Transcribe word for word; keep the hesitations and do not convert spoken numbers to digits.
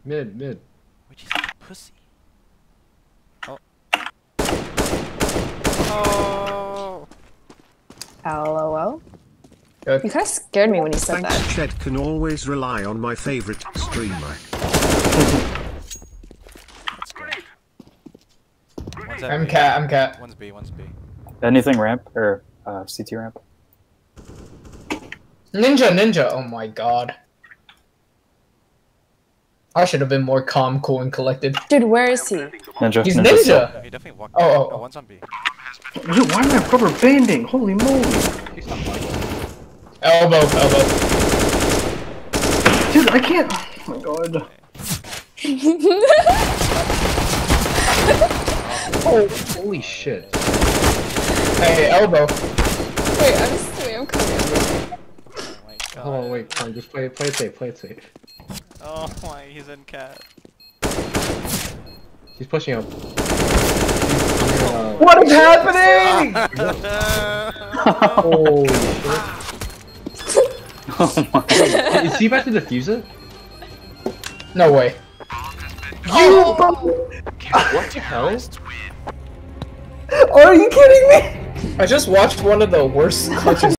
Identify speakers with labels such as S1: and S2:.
S1: Mid, mid.
S2: Which is a pussy. Oh. Oh.
S3: LOL.
S1: Good.
S3: You kind of scared me when you said
S4: Thanks,
S3: that.
S4: Ched can always rely on my favorite streamer.
S2: That's good. One's at
S1: I'm
S2: B.
S1: cat, I'm cat.
S2: One's B, one's B.
S5: Anything ramp or uh, C T ramp?
S1: Ninja, ninja. Oh my god. I should have been more calm, cool, and collected.
S3: Dude, where is he?
S5: Ninja.
S1: He's
S5: ninja.
S1: ninja.
S2: No, he definitely walked.
S1: Oh, oh,
S2: oh,
S1: oh.
S2: one's on B.
S6: Dude, why am I rubber banding? Holy moly!
S1: Elbow, elbow.
S6: Dude, I can't. Oh my god.
S1: Oh,
S7: Holy shit.
S1: hey, elbow.
S3: Wait, I'm wait, I'm coming.
S2: Oh my god.
S7: Oh wait, come on, just play it, play it safe, play it safe.
S2: Oh my, he's in cat.
S7: He's pushing up.
S6: What is happening?
S7: Holy shit.
S5: Oh my.
S7: Wait, is he about to defuse it?
S1: No way.
S3: You!
S7: What the hell?
S6: Are you kidding me?
S1: I just watched one of the worst clutches